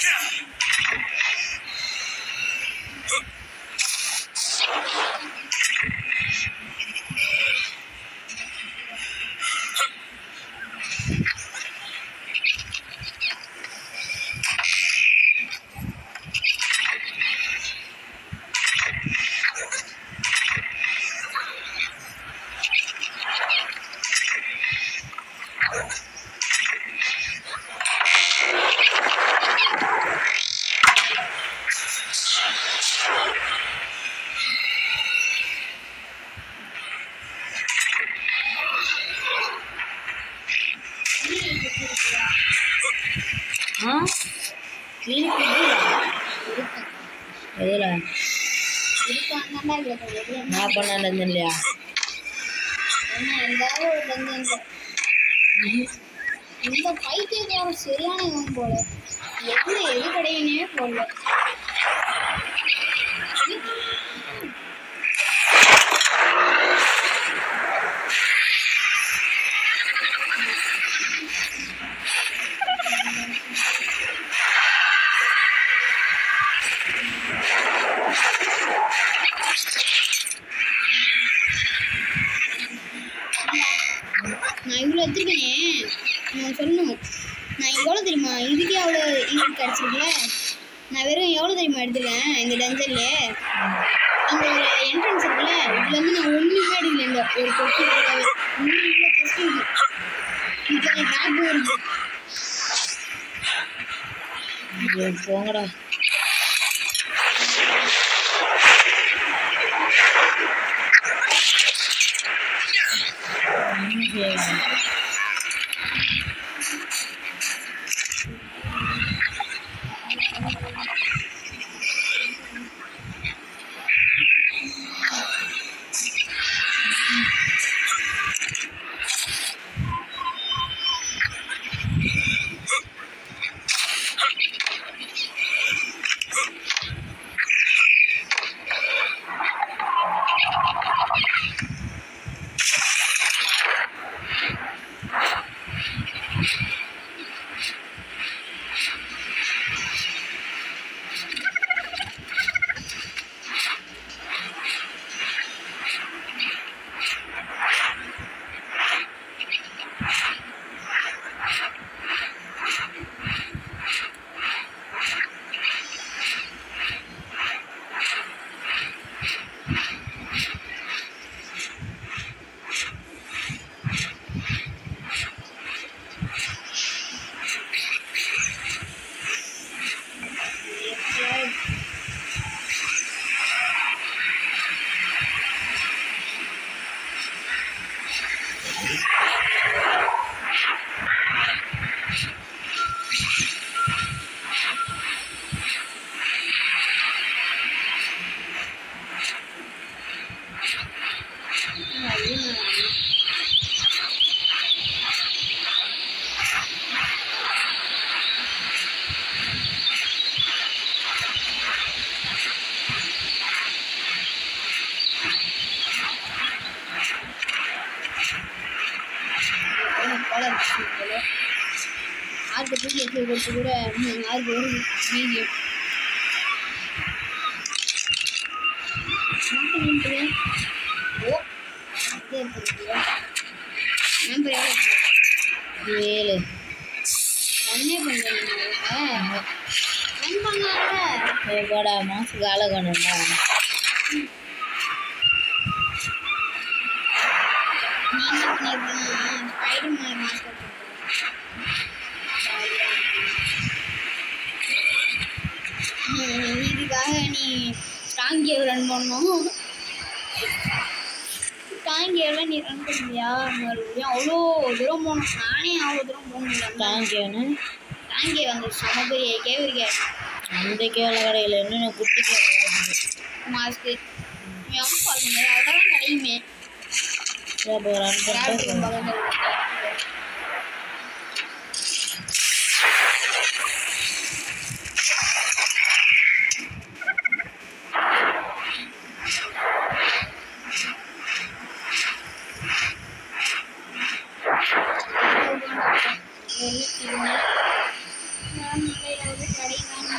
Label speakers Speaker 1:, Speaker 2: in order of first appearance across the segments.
Speaker 1: நான் பண்ண இல்லையா
Speaker 2: இந்த பைத்தியக்காரன் சரியான இவன் போல எது கடையினே போல நான் இவ்வளோ எடுத்துருக்கேனே நான் சொல்லணும் நான் எவ்வளோ தெரியுமா இதுக்கே அவ்வளோ இது கிடச்சிருக்குல்ல நான் வெறும் எவ்வளோ தெரியுமா எடுத்துருக்கேன் இந்த டஞ்சனில் இந்த ஒரு என்ட்ரன்ஸ் இருக்குல்ல இதுலேருந்து நான் ஒன்றுமே எடுக்கல இந்த ஒரு கொட்டி ஒன்றும் ஜஸ்ட் இது ட்ராப்பும் இருக்கு
Speaker 1: போங்கடா
Speaker 2: ஆர்க்கு தூக்கி எடுத்து கொடுத்து கூட ஆர்க்கு ஒரு வீடியோ ஓ அதே நம்பர்
Speaker 1: 7
Speaker 2: ரன்னே பண்ணுறேன் ரன் பண்ணாங்க
Speaker 1: போடா மாசுக்கு ஆளகணும்டா
Speaker 2: ஸ்பைடர்மேன் மாஸ்டர் இதுக்காக நீ ஸ்ட்ராங் கேவ் ரன் பண்ணணும் ஸ்ட்ராங் கேவில் நீ ரன் பண்ணுவியா மறுபடியும் அவ்வளோ தூரம் போகணும் நானே அவ்வளோ தூரம் போக முடியல
Speaker 1: ஸ்ட்ராங் கேவ்
Speaker 2: அந்த செம பெரிய கேவ் இருக்கே
Speaker 1: அந்த கேவில் கடையில் இன்னும் குட்டி கேவ்
Speaker 2: மாஸ்க்கு எவன் பார்க்க அதெல்லாம் கிடைக்குமே
Speaker 1: ரன் பண்ணிட்டு
Speaker 2: கிடைக்கும்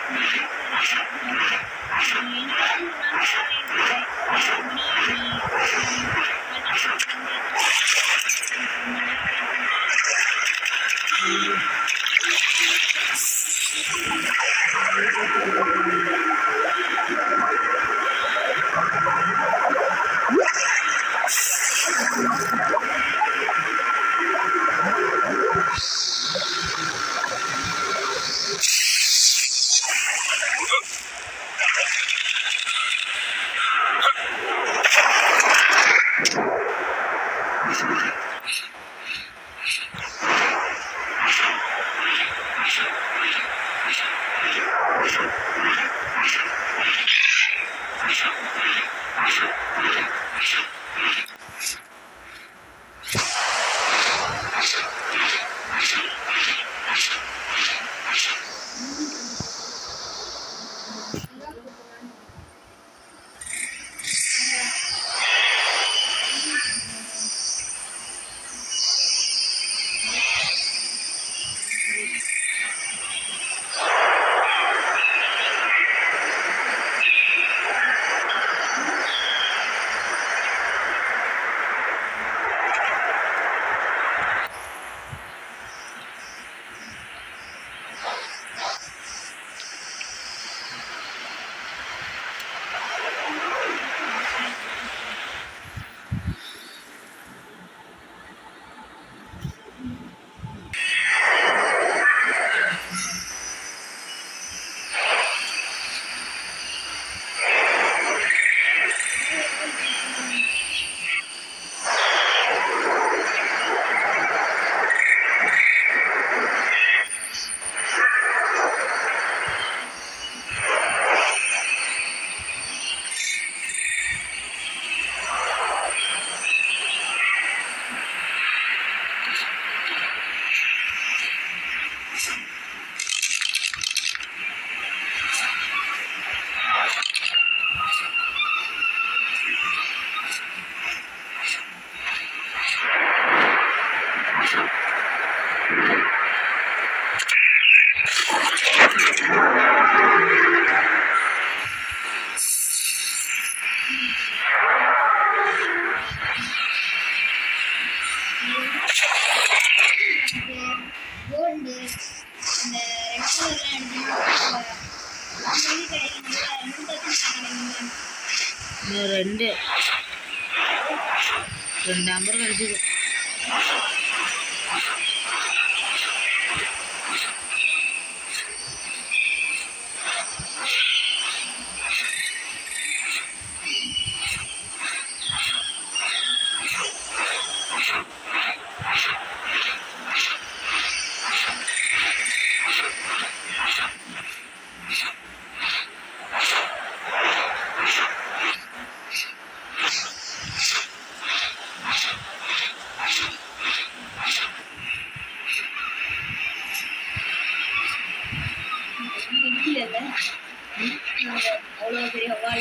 Speaker 2: கோல்டு இந்த
Speaker 1: ரெண்டு நம்பர் கிடைச்சிது.
Speaker 2: அவ்வளோ பெரிய வால்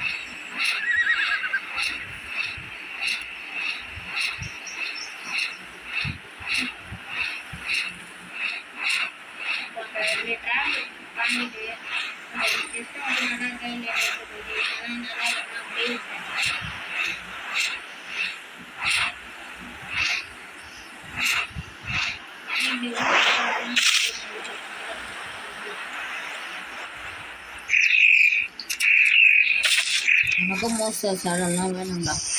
Speaker 2: ட்ராவல் பண்ணிட்டு ஜஸ்ட் வந்து நல்லா இருக்கா இல்லையா நல்லா அப்படியே
Speaker 1: எனக்கு மோஸ்ட் சேனல்லாம் வேணும்டா.